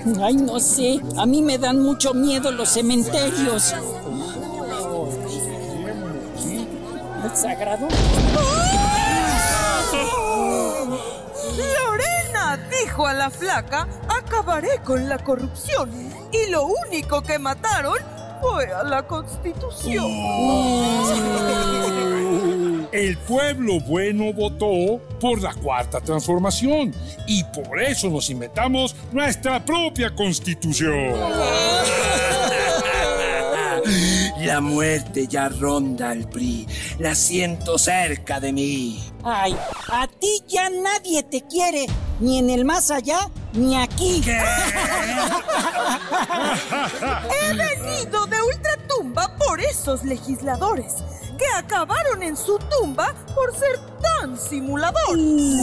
Ay, no sé. A mí me dan mucho miedo los cementerios. ¿El sagrado? Lorena dijo a la flaca: acabaré con la corrupción. Y lo único que mataron fue a la Constitución. El pueblo bueno votó por la Cuarta Transformación y por eso nos inventamos nuestra propia Constitución. La muerte ya ronda al PRI. La siento cerca de mí. Ay, a ti ya nadie te quiere, ni en el más allá, ni aquí. ¿Qué? He venido de ultratumba por esos legisladores que acabaron en su tumba por ser tan simuladores.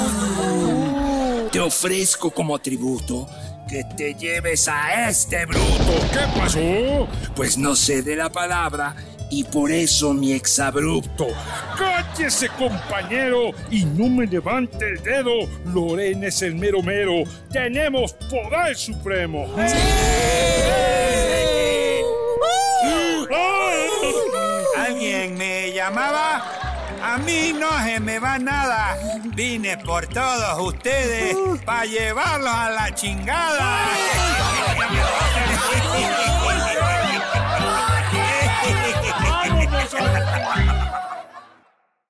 Te ofrezco como tributo que te lleves a este bruto. ¿Qué pasó? Pues no sé de la palabra y por eso mi exabrupto. ¡Cállese, compañero! Y no me levante el dedo. Lorena es el mero mero. ¡Tenemos poder supremo! ¡Sí! ¿Alguien me llamaba? A mí no se me va nada. Vine por todos ustedes para llevarlos a la chingada. ¡Vámonos!